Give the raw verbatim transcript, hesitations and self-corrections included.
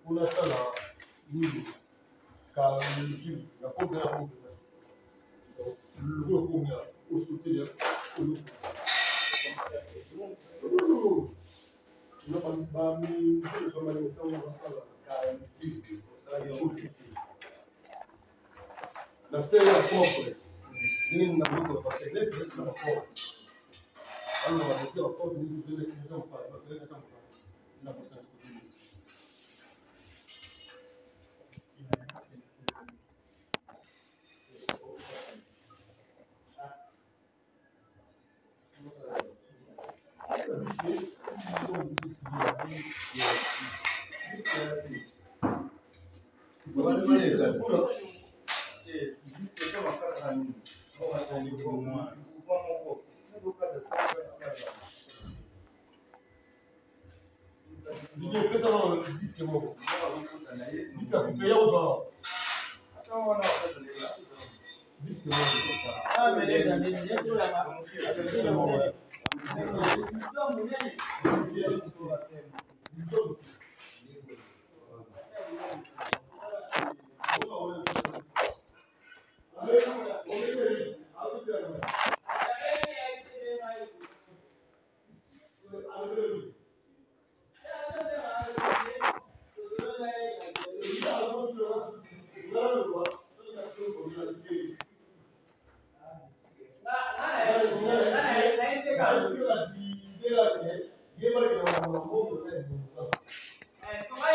unasala nini ka kivu ya kombe ya kombe le combien au soutenir na ba mi sio soma ni mtao wa sala ka kivu na tena kombe nini na mtu kwa kelele na kombe ana wanasema kombe ni vile kitu kwa kwa vile kama na kwa sasa Ndio pesa na disque moja. Disque kupea uzo. Hata wana wakati ndio. Disque moja. Ah, meleza ndio ndio la. Ndio moja. Ndio mwenyewe. Ndio. È